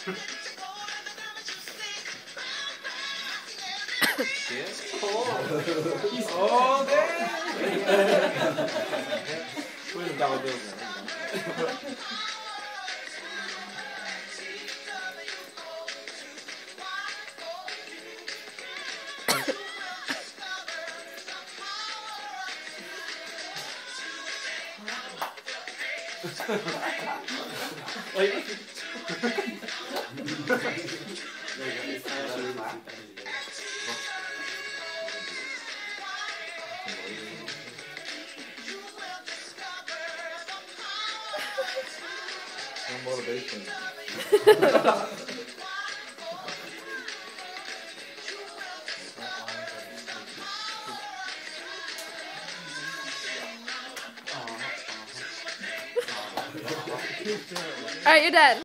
Yes. Oh. He's all there. Where's the dollar bills now? No motivation. Alright, you're done.